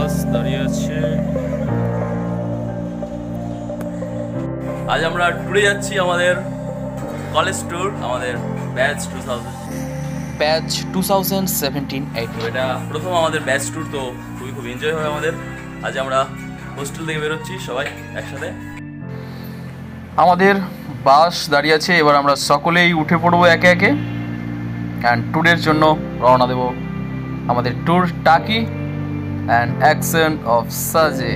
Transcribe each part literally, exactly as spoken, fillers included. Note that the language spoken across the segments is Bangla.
বাস দাঁড়িয়ে আছে। আজ আমরা ট্যুরে যাচ্ছি, আমাদের কলেজ ট্যুর, আমাদের batch two thousand batch two thousand seventeen eight. এটা প্রথম আমাদের ব্যাচ ট্যুর, তো খুবই খুব এনজয় হয় আমাদের। আজ আমরা হোস্টেল থেকে বেরোচ্ছি সবাই একসাথে। আমাদের বাস দাঁড়িয়ে আছে, এবার আমরা সকলেই উঠে পড়বো একে একে অ্যান্ড ট্যুরের জন্য রওনা দেব। আমাদের ট্যুর টাকি অ্যান্ড অ্যাকসেন্ট অফ সাজে।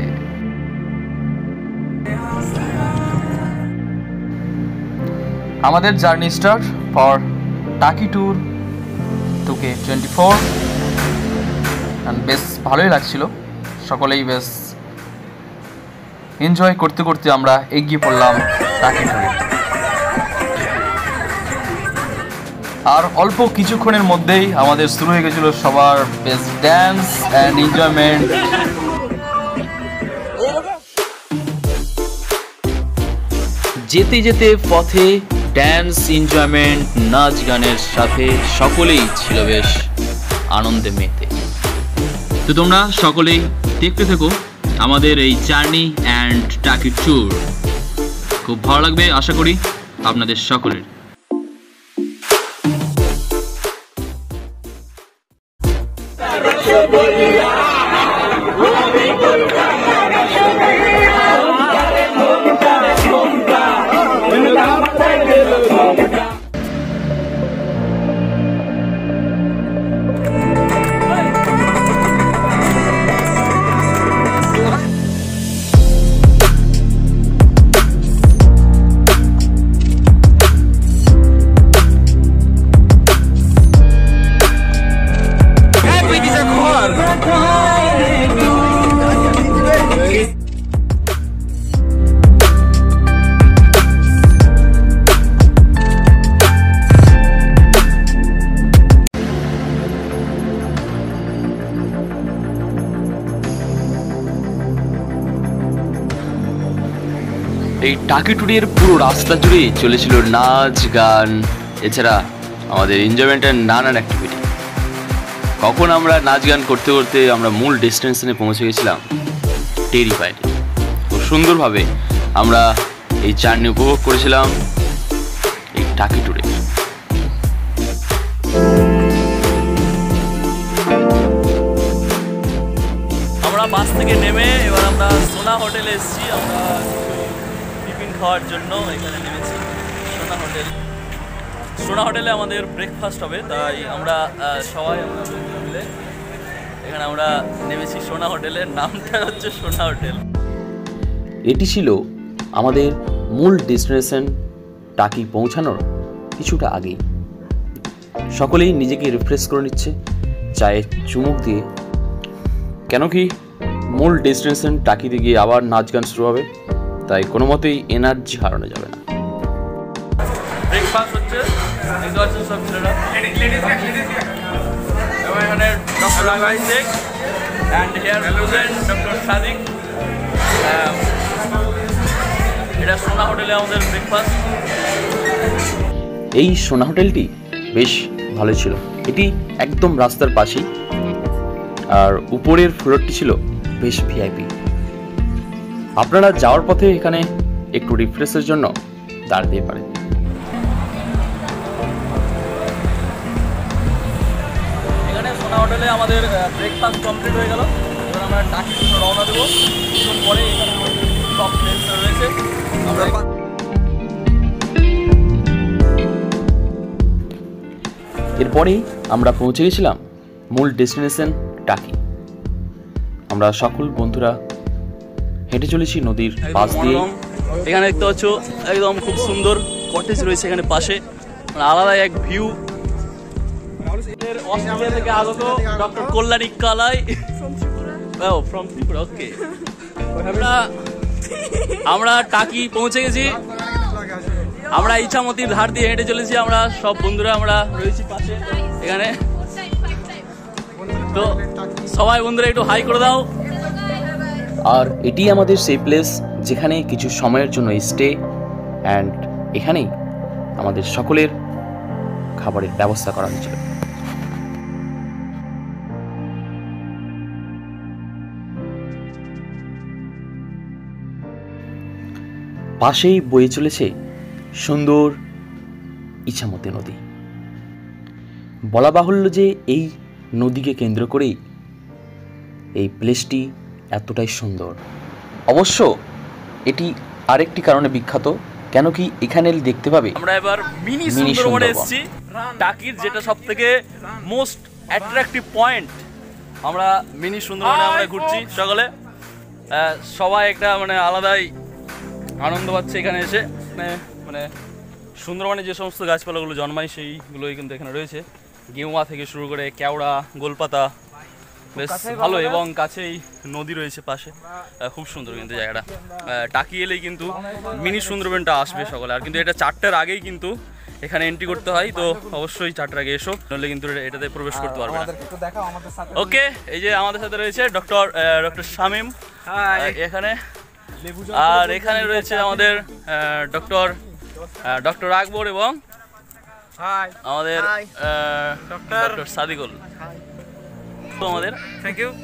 আমাদের journey start for Taki tour two K twenty four and বেশ ভালোই লাগছিল, সকলেই বেশ এনজয় করতে করতে আমরা এগিয়ে পড়লাম টাকি ট্যুরে। আর অল্প কিছুক্ষণের মধ্যেই আমাদের শুরু হয়ে গেছিল সবার বেস্ট ড্যান্স অ্যান্ড এনজয়মেন্ট। যেতে যেতে পথে ড্যান্স, এনজয়মেন্ট, নাচ গানের সাথে সকলেই ছিল বেশ আনন্দে মেতে। তো তোমরা সকলেই দেখতে থেকো আমাদের এই জার্নি অ্যান্ড টাকি ট্যুর। খুব ভালো লাগবে আশা করি আপনাদের সকলের। এই টাকি ট্যুরের পুরো রাস্তা জুড়ে চলেছিল নাচ গান, এছাড়া আমাদের এনজয়মেন্টের নানান অ্যাক্টিভিটি। কখন আমরা নাচ গান করতে করতে আমরা মূল ডেস্টিনেশনে পৌঁছে গেছিলাম টেরিফাইড। খুব সুন্দরভাবে আমরা এই জার্নি উপভোগ করেছিলাম এই টাকি ট্যুরে। আমরা বাস থেকে নেমে এবার আমরা সোনা হোটেলে এসেছি। আমরা টিফিন খাওয়ার জন্য এখানে নেমেছি সোনা হোটেল। সোনা হোটেলে আমাদের ব্রেকফাস্ট হবে, তাই আমরা সবাই আমরা বন্ধুরা মিলে এখানে আমরা নেমেছি সোনা হোটেলের। নামটা হচ্ছে সোনা হোটেল। এটি ছিল আমাদের মূল ডেস্টিনেশন টাকি পৌঁছানোর কিছুটা আগেই। সকলেই নিজেকে রিফ্রেশ করে নিচ্ছে চায়ে চুমুক দিয়ে, কেন কি মূল ডেস্টিনেশন টাকিতে গিয়ে আবার নাচ গান শুরু হবে, তাই কোনো মতেই এনার্জি হারানো যাবে না। ব্রেকফাস্ট হচ্ছে সব ছেলেরা এখানে doctor Agai Sheikh and here present doctor Sadiq. এটা সোনা হোটেলে আমাদের ব্রেকফাস্ট। এই সোনা হোটেলটি বেশ ভালো ছিল, এটি একদম রাস্তার পাশেই, আর উপরের ফ্লোরটি ছিল বেশ ভিআইপি। আপনারা যাওয়ার পথে এখানে একটু রিফ্রেশের জন্য দাঁড়াতে পারেন। এখানে সোনা হোটেলে আমাদের ব্রেকফাস্ট কমপ্লিট হয়ে গেল। এবার আমরা টাকির জন্য রওনা দেবো। কিছুক্ষণ পরে এখানে আমাদের সব প্লেস রয়েছে। আমরা এরপরেই আমরা পৌঁছে গেছিলাম মূল ডেস্টিনেশন টাকি। আমরা সকল বন্ধুরা হেঁটে চলেছি নদীর পাশ দিয়ে। এখানে দেখতে পাচ্ছ একদম খুব সুন্দর কটেজ রয়েছে এখানে পাশে, আলাদা এক ভিউ। অস্ট্রেলিয়া থেকে আগত doctor Kalyani Kalai from Tripura. Okay, আমরা আমরা টাকি পৌঁছে গেছি। আমরা ইছামতির ধার দিয়ে হেঁটে চলেছি। আমরা সব বন্ধুরা আমরা রয়েছি পাশে এখানে। তো সবাই বন্ধুরা একটু হাই করে দাও। আর এটি আমাদের সেই প্লেস যেখানে কিছু সময়ের জন্য স্টে অ্যান্ড এখানেই আমাদের সকলের খাবারের ব্যবস্থা করা হয়েছিল। পাশেই বয়ে চলেছে সুন্দর ইছামতি নদী। বলা বাহুল্য যে এই নদীকে কেন্দ্র করেই এই প্লেসটি এতটাই সুন্দর। অবশ্য এটি আরেকটি কারণে বিখ্যাত, কেন কি এখানে দেখতে পাবে আমরা এবার মিনি সুন্দরবনে এসেছি। টাকির যেটা সব থেকে মোস্ট অ্যাট্রাকটিভ পয়েন্ট, আমরা মিনি সুন্দরবনে আমরা ঘুরছি সকলে। সবাই একটা মানে আলাদাই আনন্দ পাচ্ছে এখানে এসে। মানে মানে সুন্দরবনে যে সমস্ত গাছপালাগুলো জন্মায় সেইগুলোই কিন্তু এখানে রয়েছে, গেউয়া থেকে শুরু করে কেওড়া, গোলপাতা, বেশ ভালো। এবং কাছেই নদী রয়েছে পাশে, খুব সুন্দর কিন্তু জায়গাটা। টাকি এলেই কিন্তু মিনি সুন্দরবনটা আসবে সকলে। আর কিন্তু এটা চারটার আগেই কিন্তু এখানে এন্ট্রি করতে হয়, তো অবশ্যই চারটার আগে এসো, নাহলে কিন্তু এটাতে প্রবেশ করতে পারবে না। ওকে, এই যে আমাদের সাথে রয়েছে ডক্টর ডক্টর শামীম এখানে, আর এখানে রয়েছে আমাদের ডক্টর ডক্টর আকবর এবং আমাদের ডক্টর সাদিকুল। তো আমাদের থ্যাংক ইউ।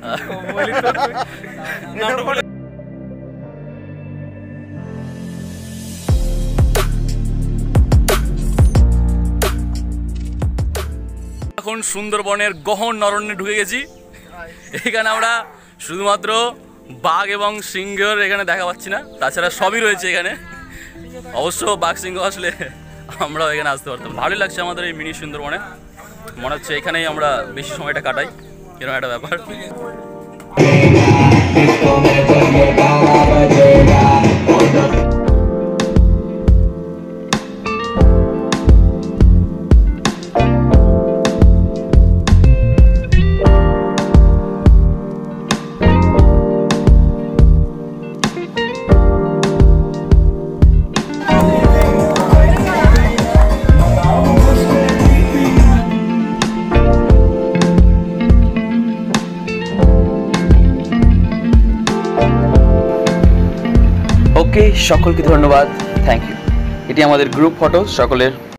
এখন সুন্দরবনের গহন অরণ্যে ঢুকে গেছি। এখানে আমরা শুধুমাত্র বাঘ এবং সিংহের এখানে দেখা পাচ্ছি না, তাছাড়া সবই রয়েছে এখানে। অবশ্য বাঘ সিংহ আসলে আমরাও এখানে আসতে পারতাম। ভালোই লাগছে আমাদের এই মিনি সুন্দরবনে, মনে হচ্ছে এখানেই আমরা বেশি সময়টা কাটাই, এরকম একটা ব্যাপার। ওকে, সকলকে ধন্যবাদ, থ্যাংক ইউ। এটি আমাদের গ্রুপ ফটো সকলের।